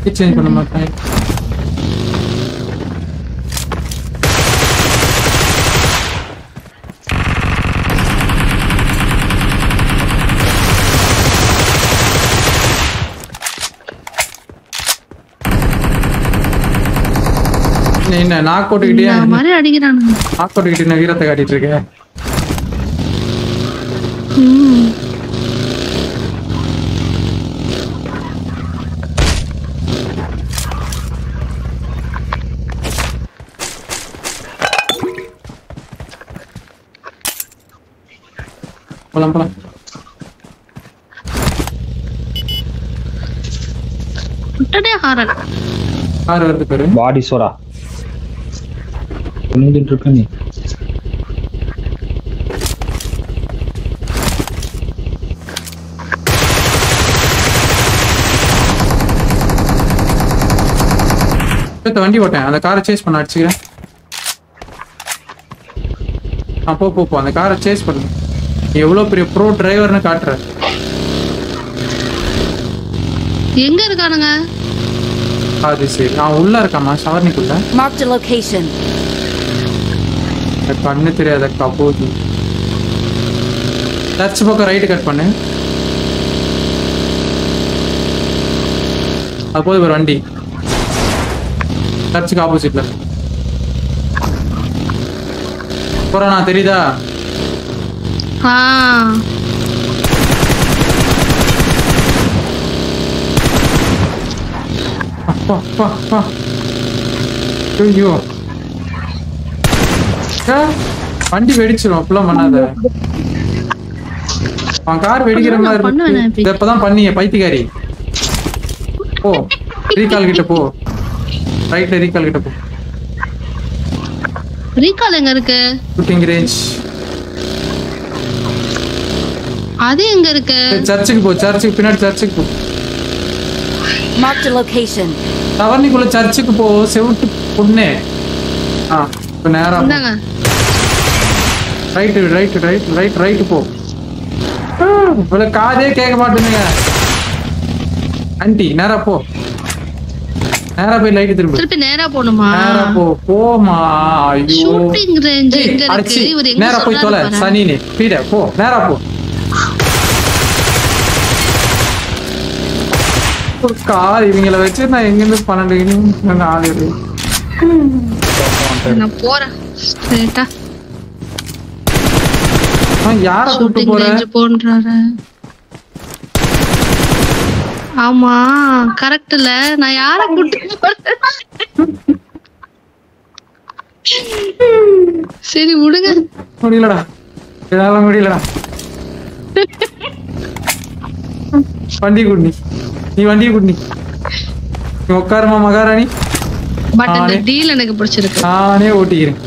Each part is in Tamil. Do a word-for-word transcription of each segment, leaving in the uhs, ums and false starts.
சேஞ்ச் பண்ண மாட்டேன். என்ன நாக் போட்டுக்கிட்டே மாதிரி அடிக்கிறானுங்க. நாக் போட்டுக்கிட்டு நான் வீரத்தை காட்டிட்டு இருக்கேன். போலாம் போலாம். உடனே ஹாரன் ஹார் வருது பேரு பாடி சோடா நின்னுட்டு இருக்க நீ. வண்டி ஓட்டேன், அந்த காரை சேஸ் பண்ண அடிச்சுக்கிறேன். ஆ போ போ அந்த காரை சேஸ் பண்ணு. எவ்வளவு பெரிய ப்ரோ டிரைவர்னு காட்டுற. எங்க இருக்கானுங்க? அது சரி, நான் உள்ள இருக்காமா சவர்னிக்குள்ள. மார்க் தி லொகேஷன். கண்ணு தெரியாத கபோதி. சர்ச் பக்கம் ரைட் கட் பண்ணு. அப்போது ஒரு வண்டி சர்ச்சுக்கு ஆப்போசிட்ல கொரோனா தெரியுதா? ஆ அப்பா அப்பா அப்பா ஐயோ வண்டி வெடிச்சிரும். அப்பெல்லாம் பண்ணாத. அவன் கார் வெடிக்கிற மாதிரி இப்பதான் பண்ணிய பைத்தியக்காரி. போ ரீகால் கிட்ட போ. ரைட்ல ரீகால் கிட்ட போ. ரீகால் எங்க இருக்கு? Shooting range. அது எங்க இருக்கு? சர்ச்சுக்கு போ. சர்ச்சுக்கு பின்னாடி சர்ச்சுக்கு போ. மார்க் தி லொகேஷன். டவர்னிக்குள்ள சர்ச்சுக்கு போ. செவுட்டு பொண்ணே. ஆ இப்ப நேரா இந்தாங்க. Right right right right right போ. இவ்வளவு காதே கேட்க மாட்டேங்குங்க. ஆண்டி நேரா போ. நேரா போய் லைட் திரும்ப. திருப்பி நேரா போணுமா? நேரா போ. போமா. ஐயோ ஷூட்டிங் ரேஞ்ச் எங்க இருக்கு? இவரு எங்க நேரா போய் தொலை. சனினே பீட போ. நேரா போ. கார் இவங்கள வச்சு நான் எங்க இருந்து பன்னெண்டு நாலு நான் போறேன் ஸ்ட்ரைட்டா. யார கூட்டு போறாரு? ஆமா கரெக்ட் இல்ல. நான் யார கூட்டு போறேன்? சரி விடுங்க. முடியலடா, என்னால முடியலடா. வண்டி குட்னி, நீ வண்டியை குட்னி. நீ உட்காருமா மகாராணி. பட் இந்த டீல் எனக்கு பிடிச்சிருக்கு. நானே ஓட்டிக்கிறேன்.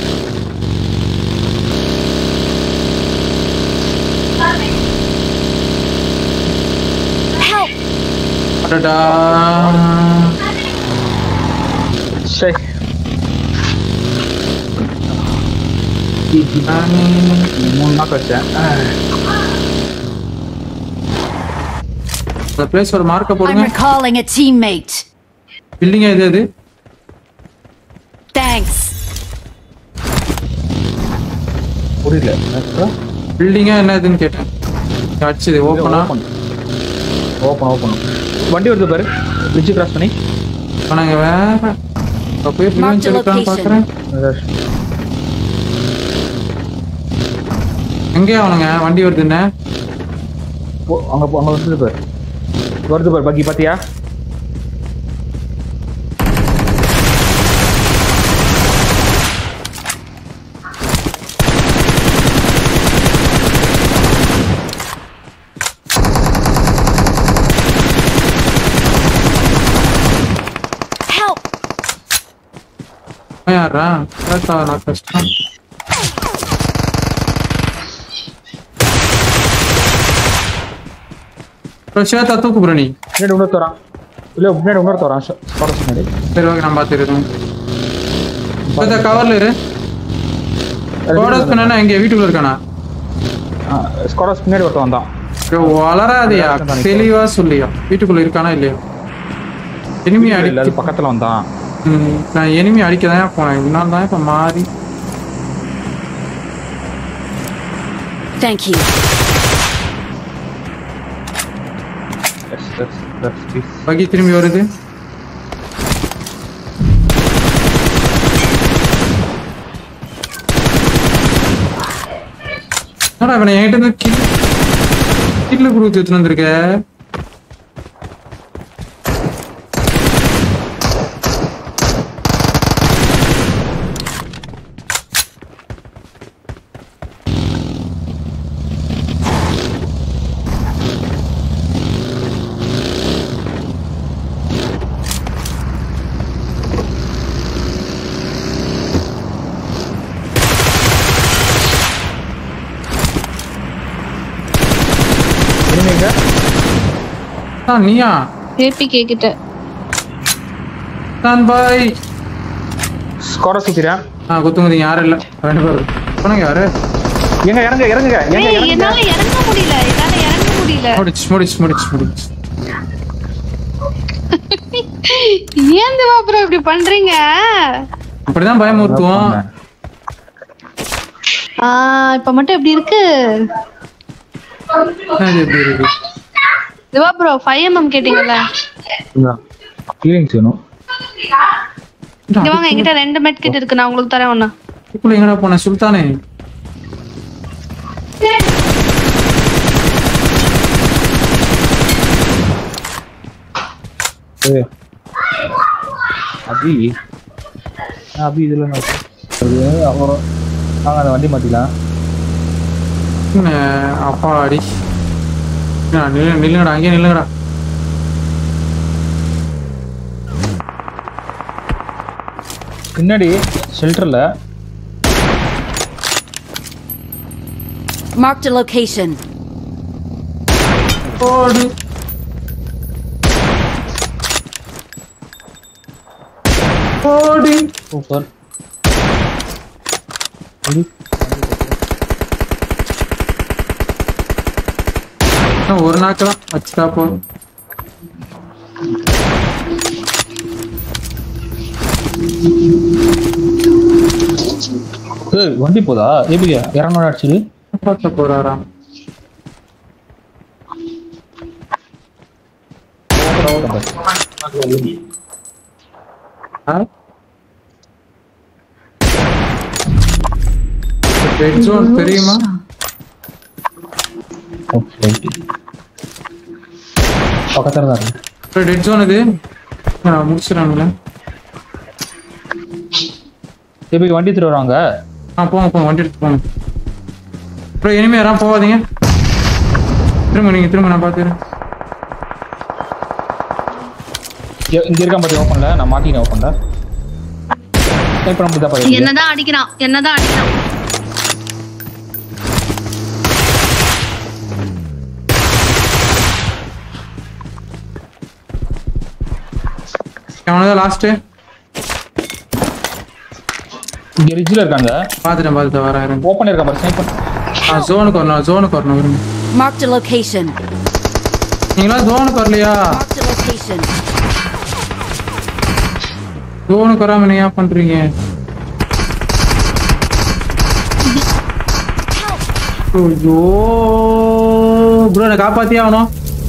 அடடா சரி மூணு நாள் வச்சேன். அந்த பிளேஸ் ஒரு மார்க்க போடுங்க. I'm recalling a teammate. Building எது அது? Thanks. புரியல. பில்டிங்கா என்னதுன்னு கேட்டேன். அடிச்சது ஓபனா? Open open. வண்டி வருது பாரு. பிரிட்ஜ் கிராஸ் பண்ணி. ஆனாங்க வேற அப்படியே பிரிவென்ட் எடுக்கலாம்னு பார்க்கறேன். எங்கே அவனுங்க வண்டி வருதுன்னு? அங்க அங்க வருது பாரு. வருது பாரு பக்கி பாத்தியா? யாரா கேட்டா நான் கஷ்டம். ரோஷேதா தூக்கு புரணி. பின்னாடி உணர்த்து வரான். இல்ல பின்னாடி உணர்த்து வரான். ஸ்குவாட் பின்னாடி. சரி ஓகே நான் பாத்துறேன். இப்ப கவர்ல இரு. ஸ்குவாட் பின்னாடி எங்க வீட்டுக்குள்ள இருக்கானா? ஸ்குவாட் பின்னாடி ஒருத்தன் வந்தான். வளராதயா தெளிவா சொல்லியா வீட்டுக்குள்ள இருக்கானா இல்லையா? எனிமி இல்ல அடி அது பக்கத்துல வந்தான். ம், நான் எனிமி அடிக்க தான் போனேன். இதனால தான் இப்ப மாறி. Thank you. Yes yes yes yes. பகி திரும்பி வருது. என்னடா இவனை என்கிட்ட இருந்து கில் கில்லு குடுத்து எடுத்துட்டு வந்திருக்க. ஆ நீயா ஏபிகே கிட்ட தான் பாய் ஸ்கோர சுத்திரா. ஆ குத்துங்க யாரும் இல்ல ரெண்டு பேரும் போனங்க யாரு எங்க இறங்க இறங்குங்க எங்க ஏய் இறங்க. என்னால இறங்க முடியல என்னால இறங்க முடியல முடிச்சு முடிச்சு முடிச்சு முடிச்சு ஏன் தேவா ப்ரோ இப்படி பண்றீங்க? அப்படிதான் பயமுறுத்துவோம். ஆ இப்ப மட்டும் எப்படி இருக்கு? அது எப்படி இருக்கு? தேவா ப்ரோ ஃபைவ் எம்எம் கேட்டிங்கல? இங்க ஃபீலிங்ஸ் வேணும். இங்க வாங்க என்கிட்ட ரெண்டு மெட் கிட் இருக்கு நான் உங்களுக்கு தரேன் ஒண்ணு. இதுக்குள்ள எங்கடா போன சுல்தானே? ஏய் அபி அபி இதுல நான் அது அப்புறம் நாங்க அந்த வண்டி மாத்திக்கலாம். அப்பா அடி நில்லு நில்லுங்கடா அங்கேயே நில்லுங்கடா. பின்னாடி ஷெல்டர்ல Marked a location. ஓடு ஓடு சூப்பர். ஒரு நாக்கு தான் வச்சுட்டா போதும். ஏய் வண்டி போதா ஏபிகே இரநூறு அடிச்சிரு. பார்த்த போறாராம். ரெட் ஜோன் தெரியுமா? பக்கத்துல தான் இருக்கு. ரெட் ஜோன் இது முடிச்சிடறாங்களே. ஏபிகே வண்டி எடுத்துட்டு வராங்க. ஆ போங்க போங்க வண்டி எடுத்து போங்க. அப்புறம் இனிமே யாரும் போகாதீங்க. திரும்ப நீங்க திரும்ப நான் பார்த்துக்கிறேன். இங்க இருக்கான் பாத்தி ஓபன்ல நான் மாட்டினேன் ஓபன்ல. ஸ்னைப் பண்ண முடியதா பாரு. என்னதான் அடிக்கிறான் என்னதான் அடிக்கிறான். அவனதான் லாஸ்ட். இங்க ரிட்ஜ்ல இருக்காங்க. பாத்துட்டேன் பாத்துட்டேன் வரேன். ஓபன் இருக்க பாரு ஸ்னைப் பண்ணு. ஆ ஜோனுக்கு வரணும் ஜோனுக்கு வரணும் விரும்பு. Marked a location. நீங்களா ஜோனுக்கு வரலையா? Marked a location. ஜோனுக்கு வராம நீ ஏன் பண்றீங்க? ஐயோ ப்ரோ நான் காப்பாத்தியே ஆகணும்.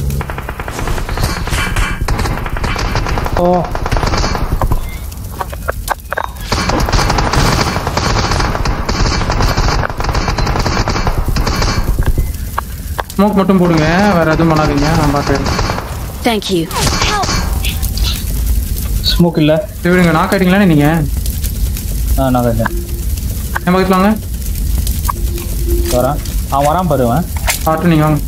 ஓ ஸ்மோக் மட்டும் போடுங்க வேற எதுவும் பண்ணாதீங்க நான் பார்த்துக்கிறேன். Thank you. ஸ்மோக் இல்ல. இவருங்க நாக் ஆயிட்டீங்களா நீங்க? ஆ நான் வரேன். என் பக்கத்துல வாங்க. வரேன். அவன் வரான் பாருவேன். பாட்டு நீங்க வாங்க.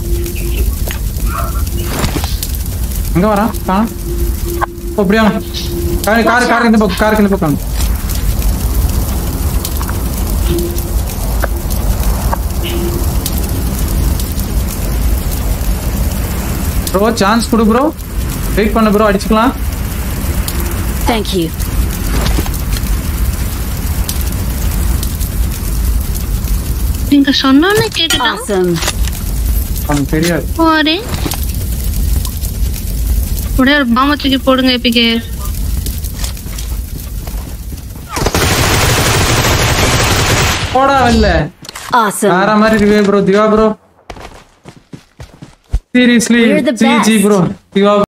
எங்க வரான்? காணோம். ஓ அப்படியே வாங்க. கார் கார் கார் இந்த பக்கம் காருக்கு இந்த பக்கம். ப்ரோ சான்ஸ் கொடு ப்ரோ. வெயிட் பண்ணு ப்ரோ அடிச்சுக்கலாம். Thank you. நீங்க சொன்னோன்னு கேட்டுட்டான். Awesome. அவனுக்கு தெரியாது. போரே ஒரே ஒரு பாம்ப தூக்கி போடுங்க எபிகே. போடா வரல. Awesome. வேற மாதிரி இருக்கு bro. Diva bro seriously GG bro. Diva